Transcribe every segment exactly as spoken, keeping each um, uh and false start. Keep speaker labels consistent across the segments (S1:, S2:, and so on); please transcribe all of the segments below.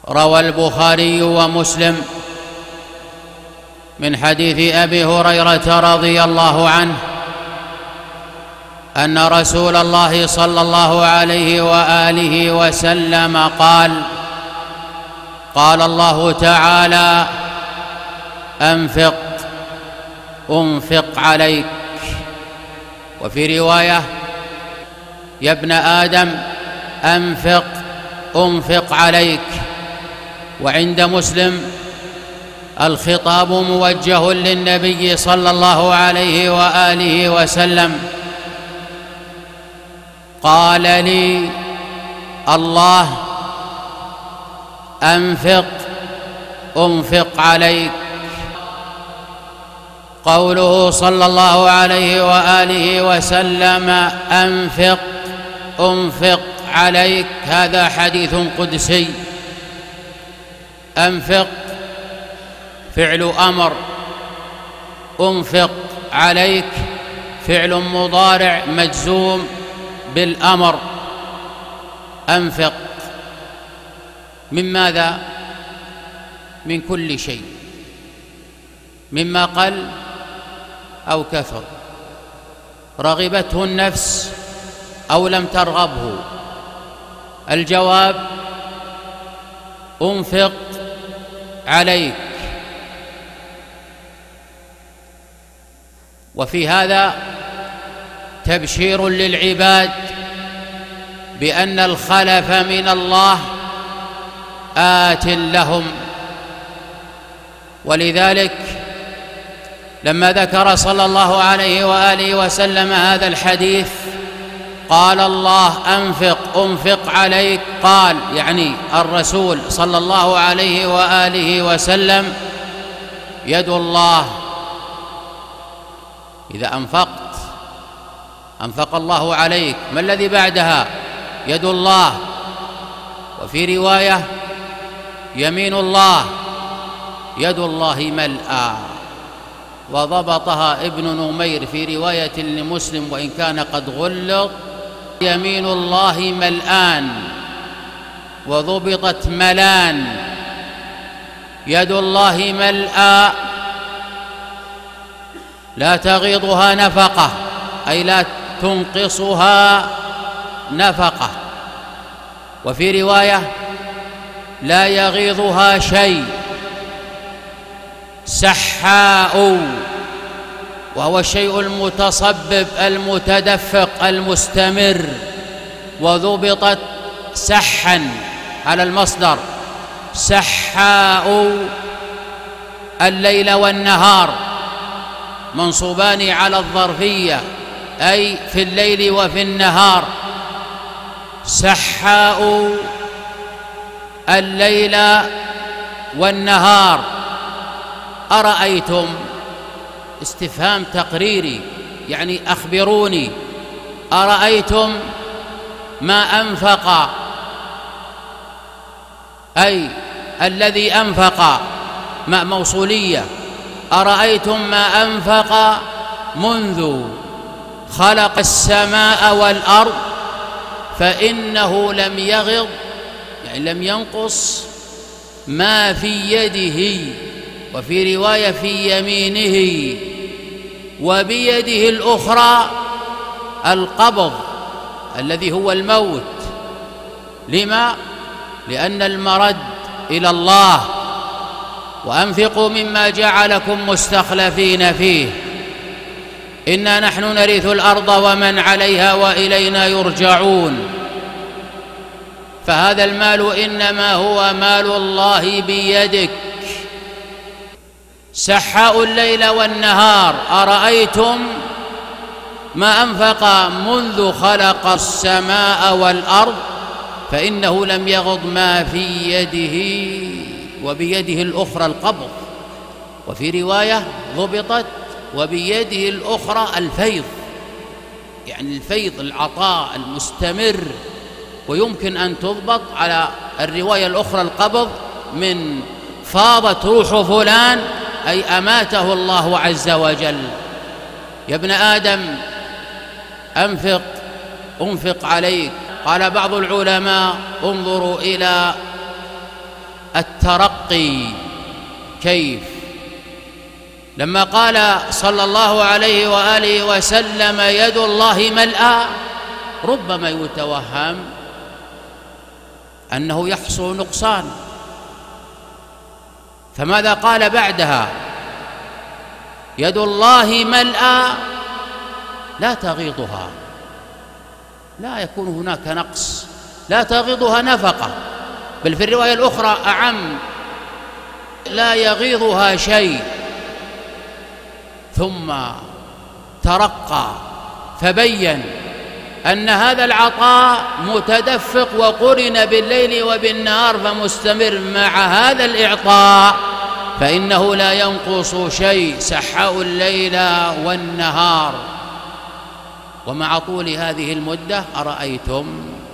S1: روى البخاري ومسلم من حديث أبي هريرة رضي الله عنه أن رسول الله صلى الله عليه وآله وسلم قال: قال الله تعالى: أنفق أنفق عليك. وفي رواية: يا ابن آدم أنفق أنفق عليك. وعند مسلم: الخطاب موجه للنبي صلى الله عليه وآله وسلم. قال لي الله: أنفق أنفق عليك. قوله صلى الله عليه وآله وسلم: أنفق أنفق عليك، هذا حديث قدسي. أنفق فعل أمر، أنفق عليك فعل مضارع مجزوم بالأمر. أنفق من ماذا؟ من كل شيء، مما قل أو كثر، رغبته النفس أو لم ترغبه. الجواب: أنفق عليك. وفي هذا تبشير للعباد بأن الخلف من الله آت لهم. ولذلك لما ذكر صلى الله عليه وآله وسلم هذا الحديث قال: الله أنفق أنفق عليك، قال يعني الرسول صلى الله عليه وآله وسلم: يد الله. إذا أنفقت أنفق الله عليك. ما الذي بعدها؟ يد الله. وفي رواية: يمين الله. يد الله ملأى. وضبطها ابن نمير في رواية لمسلم وإن كان قد غلط: يمين الله ملآن. وضبطت ملان. يد الله ملأى لا تغيضها نفقة، أي لا تنقصها نفقة. وفي رواية: لا يغيضها شيء. سحاء، وهو الشيء المتصبب المتدفق المستمر. وضبطت سحا على المصدر. سحاء الليل والنهار منصوبان على الظرفية، أي في الليل وفي النهار. سحاء الليل والنهار. أرأيتم، استفهام تقريري، يعني أخبروني، أرأيتم ما أنفق، أي الذي أنفق، ما موصولية، أرأيتم ما أنفق منذ خلق السماء والأرض فإنه لم يغض، يعني لم ينقص ما في يده. وفي رواية: في يمينه. وبيده الأخرى القبض الذي هو الموت. لما؟ لأن المرد إلى الله. وأنفقوا مما جعلكم مستخلفين فيه، إنا نحن نرث الأرض ومن عليها وإلينا يرجعون. فهذا المال إنما هو مال الله بيدك. سحاء الليل والنهار. أرأيتم ما أنفق منذ خلق السماء والأرض فإنه لم يغض ما في يده. وبيده الأخرى القبض. وفي رواية ضبطت: وبيده الأخرى الفيض، يعني الفيض، العطاء المستمر. ويمكن أن تضبط على الرواية الأخرى القبض، من فاضت روح فلان، أي أماته الله عز وجل. يا ابن آدم أنفق أنفق عليك. قال بعض العلماء: انظروا إلى الترقي. كيف؟ لما قال صلى الله عليه وآله وسلم يد الله ملأى، ربما يتوهم أنه يحصل نقصان، فماذا قال بعدها؟ يد الله ملأى لا تغيضها، لا يكون هناك نقص، لا تغيضها نفقة، بل في الرواية الأخرى أعم، لا يغيضها شيء. ثم ترقى فبين أن هذا العطاء متدفق وقرن بالليل وبالنهار، فمستمر مع هذا الإعطاء فإنه لا ينقص شيء، سحاء الليل والنهار. ومع طول هذه المدة أرأيتم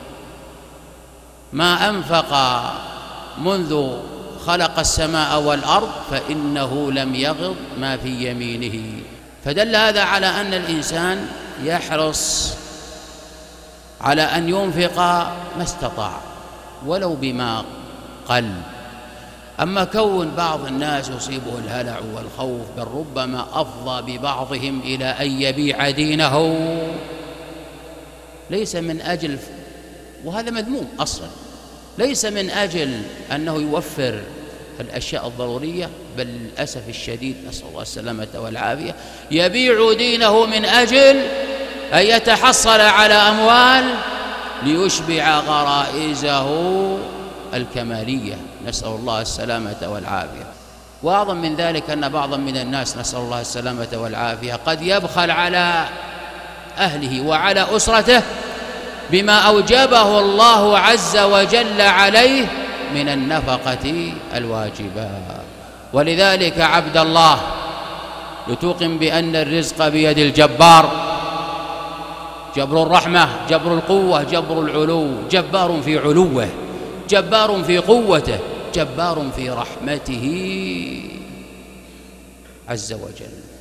S1: ما أنفق منذ خلق السماء والأرض فإنه لم يغض ما في يمينه. فدل هذا على أن الإنسان يحرص على أن ينفق ما استطاع ولو بما قل. أما كون بعض الناس يصيبه الهلع والخوف، بل ربما أفضى ببعضهم إلى أن يبيع دينه، ليس من أجل، وهذا مذموم أصلا، ليس من أجل أنه يوفر الأشياء الضرورية، بل للأسف الشديد نسأل الله السلامة والعافية يبيع دينه من أجل أن يتحصل على أموال ليشبع غرائزه الكمالية، نسأل الله السلامة والعافية. وأعظم من ذلك أن بعضا من الناس نسأل الله السلامة والعافية قد يبخل على أهله وعلى أسرته بما أوجبه الله عز وجل عليه من النفقة الواجبة. ولذلك عبد الله لتوقن بأن الرزق بيد الجبار، جبر الرحمة، جبر القوة، جبر العلو، جبار في علوه، جبار في قوته، جبار في رحمته عز وجل.